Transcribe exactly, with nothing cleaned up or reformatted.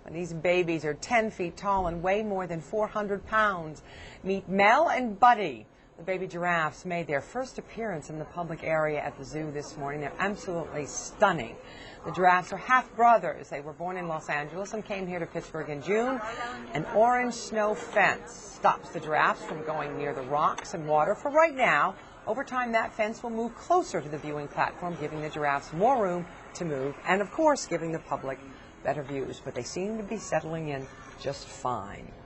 These babies are ten feet tall and weigh more than four hundred pounds. Meet Mel and Buddy. The baby giraffes made their first appearance in the public area at the zoo this morning. They're absolutely stunning. The giraffes are half-brothers. They were born in Los Angeles and came here to Pittsburgh in June. An orange snow fence stops the giraffes from going near the rocks and water for right now. Over time, that fence will move closer to the viewing platform, giving the giraffes more room to move and, of course, giving the public better views. But they seem to be settling in just fine.